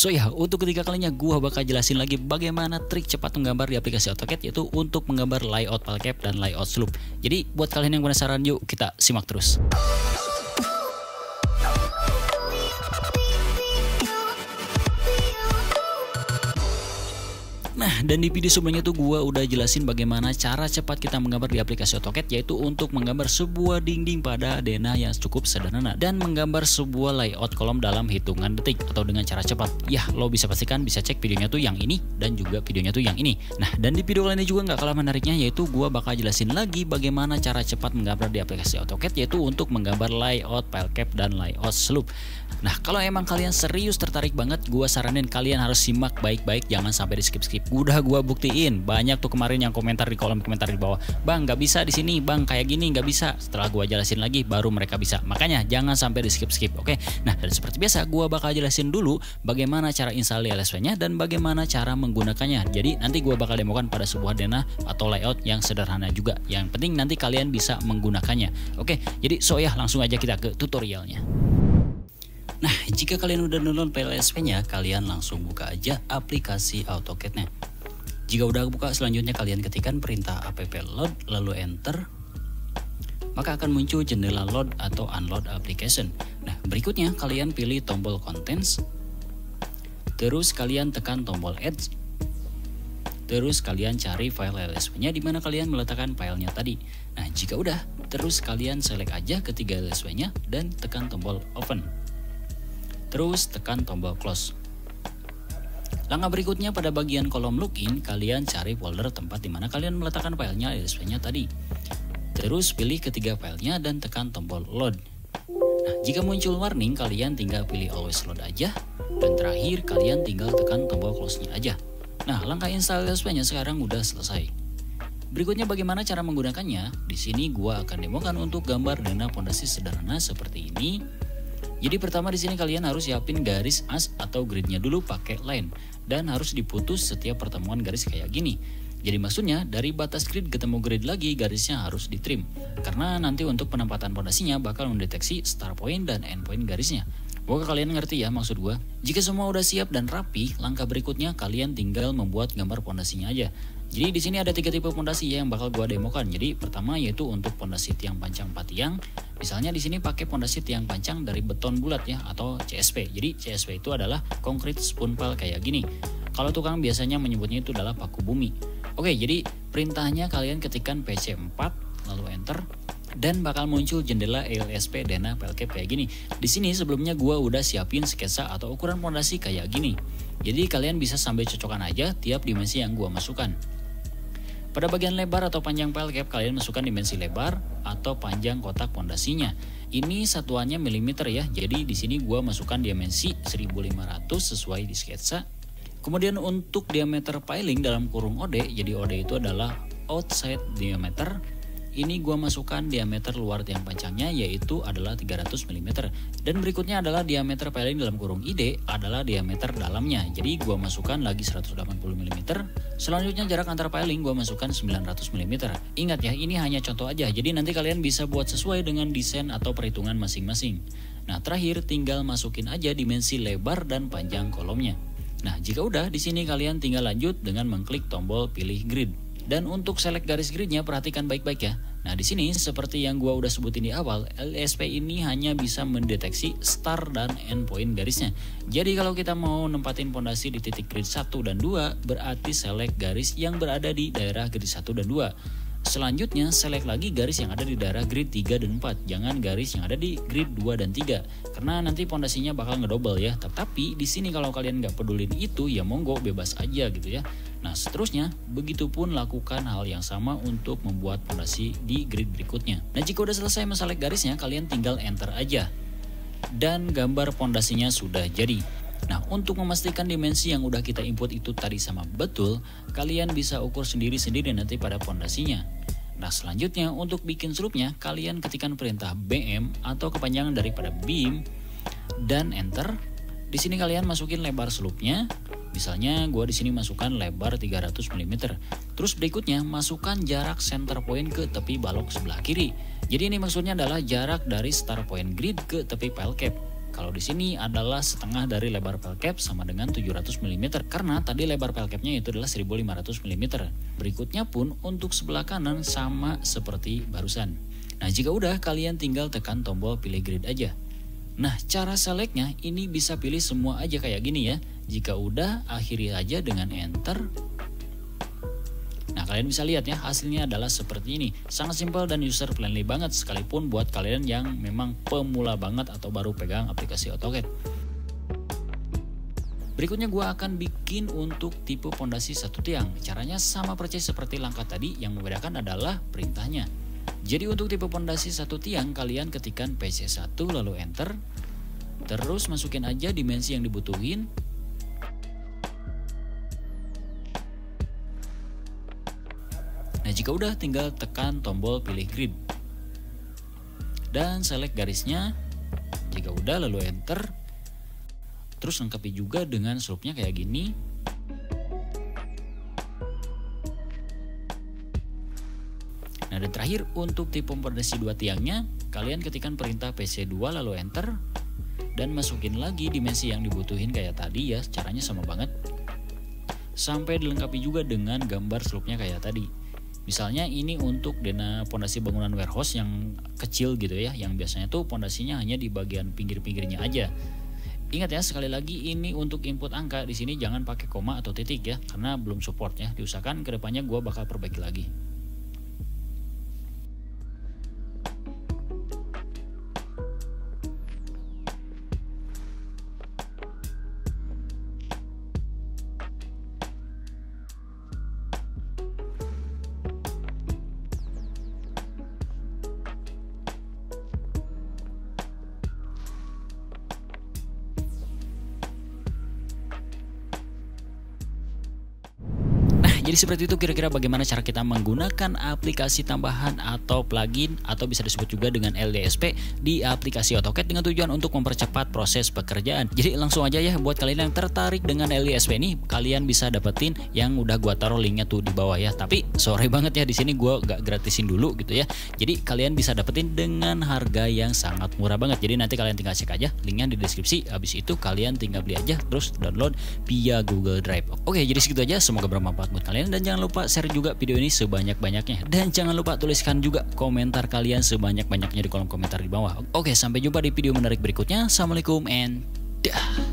So ya, untuk ketiga kalinya gua bakal jelasin lagi bagaimana trik cepat menggambar di aplikasi AutoCAD, yaitu untuk menggambar layout file cap dan layout slope. Jadi buat kalian yang penasaran, yuk kita simak terus. Nah, dan di video sebelumnya tuh gua udah jelasin bagaimana cara cepat kita menggambar di aplikasi AutoCAD, yaitu untuk menggambar sebuah dinding pada denah yang cukup sederhana dan menggambar sebuah layout kolom dalam hitungan detik atau dengan cara cepat. Ya, lo bisa pastikan bisa cek videonya tuh yang ini dan juga videonya tuh yang ini. Nah, dan di video kali ini juga nggak kalah menariknya, yaitu gua bakal jelasin lagi bagaimana cara cepat menggambar di aplikasi AutoCAD, yaitu untuk menggambar layout file cap dan layout slope. Nah, kalau emang kalian serius tertarik banget, gua saranin kalian harus simak baik-baik, jangan sampai di skip-skip. Udah gua buktiin, banyak tuh kemarin yang komentar di kolom komentar di bawah, "Bang, nggak bisa di sini, Bang, kayak gini nggak bisa." Setelah gua jelasin lagi, baru mereka bisa. Makanya jangan sampai di skip-skip, oke? Nah, dan seperti biasa, gua bakal jelasin dulu bagaimana cara install LSP-nya dan bagaimana cara menggunakannya. Jadi nanti gua bakal demokan pada sebuah denah atau layout yang sederhana juga. Yang penting nanti kalian bisa menggunakannya. Oke, jadi so ya langsung aja kita ke tutorialnya. Nah, jika kalian udah download PLSP-nya, kalian langsung buka aja aplikasi AutoCAD-nya. Jika udah buka, selanjutnya kalian ketikkan perintah app load lalu enter. Maka akan muncul jendela load atau unload application. Nah, berikutnya kalian pilih tombol contents. Terus kalian tekan tombol add. Terus kalian cari file LSP-nya di mana kalian meletakkan filenya tadi. Nah, jika udah, terus kalian select aja ketiga LSP-nya dan tekan tombol open. Terus tekan tombol close. Langkah berikutnya pada bagian kolom login, kalian cari folder tempat di mana kalian meletakkan filenya LSP-nya tadi. Terus pilih ketiga filenya dan tekan tombol load. Nah, jika muncul warning, kalian tinggal pilih always load aja. Dan terakhir, kalian tinggal tekan tombol close-nya aja. Nah, langkah install LSP-nya sekarang udah selesai. Berikutnya bagaimana cara menggunakannya? Di sini gua akan demokan untuk gambar denah pondasi sederhana seperti ini. Jadi pertama di sini kalian harus siapin garis as atau gridnya dulu pakai line dan harus diputus setiap pertemuan garis kayak gini. Jadi maksudnya dari batas grid ketemu grid lagi garisnya harus ditrim karena nanti untuk penempatan pondasinya bakal mendeteksi start point dan end point garisnya. Semoga kalian ngerti ya maksud gua. Jika semua udah siap dan rapi, langkah berikutnya kalian tinggal membuat gambar pondasinya aja. Jadi di sini ada 3 tipe pondasi ya yang bakal gua demokan. Jadi pertama yaitu untuk pondasi tiang pancang 4 tiang. Misalnya di sini pakai pondasi tiang pancang dari beton bulat ya atau CSP. Jadi CSP itu adalah concrete spoon pile kayak gini. Kalau tukang biasanya menyebutnya itu adalah paku bumi. Oke, jadi perintahnya kalian ketikkan PC4 lalu enter dan bakal muncul jendela LSP denah file cap kayak gini. Di sini sebelumnya gua udah siapin sketsa atau ukuran pondasi kayak gini. Jadi kalian bisa sambil cocokan aja tiap dimensi yang gua masukkan. Pada bagian lebar atau panjang file cap, kalian masukkan dimensi lebar atau panjang kotak pondasinya. Ini satuannya milimeter ya. Jadi di sini gua masukkan dimensi 1500 sesuai di sketsa. Kemudian untuk diameter piling dalam kurung OD, jadi OD itu adalah outside diameter. Ini gua masukkan diameter luar tiang pancangnya yaitu adalah 300 mm. Dan berikutnya adalah diameter piling dalam kurung ID adalah diameter dalamnya. Jadi gua masukkan lagi 180 mm. Selanjutnya jarak antar piling gua masukkan 900 mm. Ingat ya, ini hanya contoh aja. Jadi nanti kalian bisa buat sesuai dengan desain atau perhitungan masing-masing. Nah, terakhir tinggal masukin aja dimensi lebar dan panjang kolomnya. Nah, jika udah di sini kalian tinggal lanjut dengan mengklik tombol pilih grid. Dan untuk select garis gridnya perhatikan baik-baik ya. Nah, di sini seperti yang gua udah sebutin di awal, LSP ini hanya bisa mendeteksi start dan end point garisnya. Jadi kalau kita mau nempatin pondasi di titik grid 1 dan 2, berarti select garis yang berada di daerah grid 1 dan 2. Selanjutnya select lagi garis yang ada di daerah grid 3 dan 4. Jangan garis yang ada di grid 2 dan 3 karena nanti pondasinya bakal ngedouble ya. Tetapi di sini kalau kalian nggak pedulin itu ya monggo bebas aja gitu ya. Nah, seterusnya begitupun lakukan hal yang sama untuk membuat pondasi di grid berikutnya. Nah, jika udah selesai menselect garisnya, kalian tinggal enter aja. Dan gambar pondasinya sudah jadi. Nah, untuk memastikan dimensi yang udah kita input itu tadi sama betul, kalian bisa ukur sendiri-sendiri nanti pada pondasinya. Nah, selanjutnya untuk bikin slope-nya, kalian ketikkan perintah BM atau kepanjangan daripada beam dan enter. Di sini kalian masukin lebar slope-nya. Misalnya gua di sini masukkan lebar 300 mm. Terus berikutnya masukkan jarak center point ke tepi balok sebelah kiri. Jadi ini maksudnya adalah jarak dari start point grid ke tepi file cap. Kalau di sini adalah setengah dari lebar file cap sama dengan 700 mm karena tadi lebar file capnya itu adalah 1500 mm. Berikutnya pun untuk sebelah kanan sama seperti barusan. Nah, jika udah kalian tinggal tekan tombol pilih grid aja. Nah, cara selectnya ini bisa pilih semua aja kayak gini ya. Jika udah, akhiri aja dengan enter. Nah, kalian bisa lihat ya, hasilnya adalah seperti ini. Sangat simpel dan user friendly banget sekalipun buat kalian yang memang pemula banget atau baru pegang aplikasi AutoCAD. Berikutnya gue akan bikin untuk tipe pondasi satu tiang. Caranya sama persis seperti langkah tadi, yang membedakan adalah perintahnya. Jadi untuk tipe pondasi satu tiang, kalian ketikkan PC1 lalu enter. Terus masukin aja dimensi yang dibutuhin. Nah, jika udah tinggal tekan tombol pilih grid dan select garisnya. Jika udah lalu enter. Terus lengkapi juga dengan slope-nya kayak gini. Nah, dan terakhir untuk tipe pondasi dua tiangnya, kalian ketikkan perintah PC2 lalu enter dan masukin lagi dimensi yang dibutuhin kayak tadi ya. Caranya sama banget. Sampai dilengkapi juga dengan gambar slope-nya kayak tadi. Misalnya ini untuk dena pondasi bangunan warehouse yang kecil gitu ya, yang biasanya tuh pondasinya hanya di bagian pinggir-pinggirnya aja. Ingat ya, sekali lagi ini untuk input angka, di sini jangan pakai koma atau titik ya, karena belum support ya. Diusahakan kedepannya gue bakal perbaiki lagi. Jadi seperti itu kira-kira bagaimana cara kita menggunakan aplikasi tambahan atau plugin atau bisa disebut juga dengan LDSP di aplikasi AutoCAD dengan tujuan untuk mempercepat proses pekerjaan. Jadi langsung aja ya, buat kalian yang tertarik dengan LDSP ini, kalian bisa dapetin yang udah gua taruh linknya tuh di bawah ya. Tapi sorry banget ya, di sini gua gak gratisin dulu gitu ya. Jadi kalian bisa dapetin dengan harga yang sangat murah banget. Jadi nanti kalian tinggal cek aja linknya di deskripsi. Habis itu kalian tinggal beli aja terus download via Google Drive. Oke, jadi segitu aja. Semoga bermanfaat buat kalian. Dan jangan lupa share juga video ini sebanyak-banyaknya. Dan jangan lupa tuliskan juga komentar kalian sebanyak-banyaknya di kolom komentar di bawah. Oke, sampai jumpa di video menarik berikutnya. Assalamualaikum and dah.